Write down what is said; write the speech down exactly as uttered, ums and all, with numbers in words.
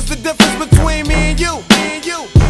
What's the difference between me and you? Me and you.